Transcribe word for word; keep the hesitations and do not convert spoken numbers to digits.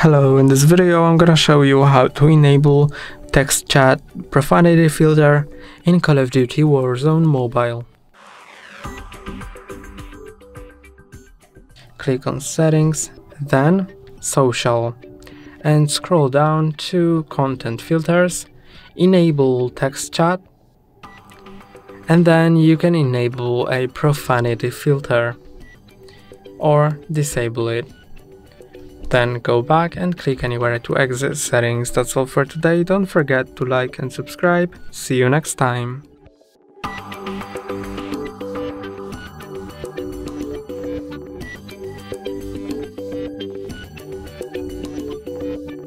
Hello, in this video I'm gonna show you how to enable Text Chat Profanity Filter in Call of Duty Warzone Mobile. Click on Settings, then Social, and scroll down to Content Filters, enable Text Chat, and then you can enable a Profanity Filter or disable it. Then go back and click anywhere to exit settings. That's all for today. Don't forget to like and subscribe. See you next time.